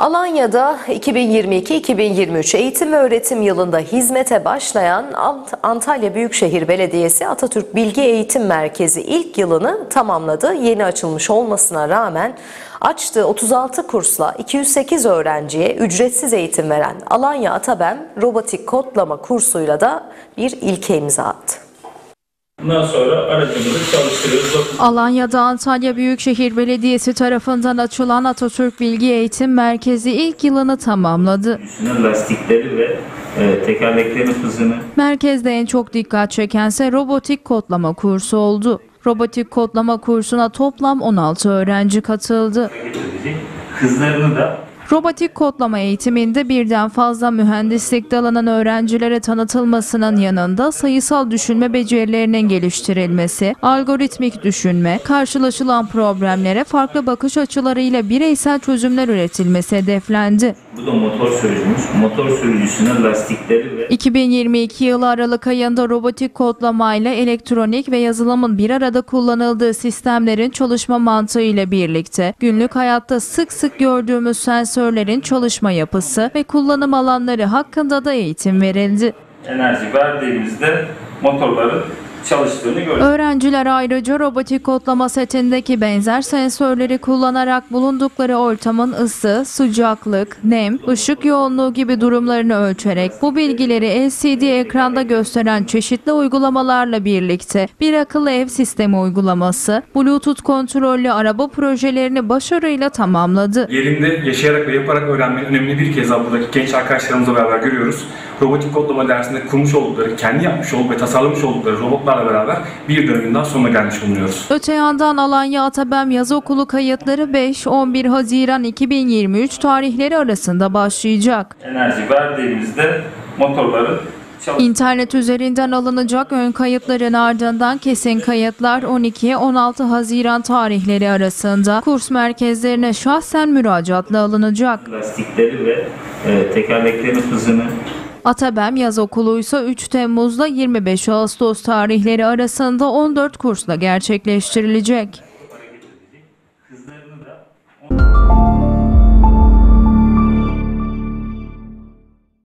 Alanya'da 2022-2023 eğitim ve öğretim yılında hizmete başlayan Antalya Büyükşehir Belediyesi Atatürk Bilgi Eğitim Merkezi ilk yılını tamamladı. Yeni açılmış olmasına rağmen açtığı 36 kursla 208 öğrenciye ücretsiz eğitim veren Alanya Atabem robotik kodlama kursuyla da bir ilke imza attı. Bundan sonra aracımızı çalıştırıyoruz. Alanya'da Antalya Büyükşehir Belediyesi tarafından açılan Atatürk Bilgi Eğitim Merkezi ilk yılını tamamladı. Lastikleri ve tekerleklerin hızını. Merkezde en çok dikkat çekense robotik kodlama kursu oldu. Robotik kodlama kursuna toplam 16 öğrenci katıldı. Hızlarını da Robotik kodlama eğitiminde birden fazla mühendislik dalının öğrencilere tanıtılmasının yanında sayısal düşünme becerilerinin geliştirilmesi, algoritmik düşünme, karşılaşılan problemlere farklı bakış açılarıyla bireysel çözümler üretilmesi hedeflendi. Bu da motor sürücümüz. Motor sürücüsünün lastikleri ve 2022 yılı Aralık ayında robotik kodlamayla elektronik ve yazılımın bir arada kullanıldığı sistemlerin çalışma mantığı ile birlikte günlük hayatta sık sık gördüğümüz sensörlerin çalışma yapısı ve kullanım alanları hakkında da eğitim verildi. enerji verdiğimizde motorların çalıştığını gördük. Öğrenciler ayrıca robotik kodlama setindeki benzer sensörleri kullanarak bulundukları ortamın ısı, sıcaklık, nem, ışık yoğunluğu gibi durumlarını ölçerek bu bilgileri LCD ekranda gösteren çeşitli uygulamalarla birlikte bir akıllı ev sistemi uygulaması, Bluetooth kontrollü araba projelerini başarıyla tamamladı. Yerinde yaşayarak ve yaparak öğrenmenin önemli bir kez daha buradaki genç arkadaşlarımızla beraber görüyoruz. Robotik kodlama dersinde kurmuş oldukları, kendi yapmış oldukları ve tasarlamış oldukları robotlarla beraber bir dönemin daha sonuna gelmiş bulunuyoruz. Öte yandan Alanya Atabem Yaz Okulu kayıtları 5-11 Haziran 2023 tarihleri arasında başlayacak. Enerji verdiğimizde motorların İnternet üzerinden alınacak ön kayıtların ardından kesin kayıtlar 12-16 Haziran tarihleri arasında kurs merkezlerine şahsen müracaatla alınacak. lastikleri ve tekerleklerin hızını. Atabem Yaz Okulu ise 3 Temmuz'da 25 Ağustos tarihleri arasında 14 kursla gerçekleştirilecek.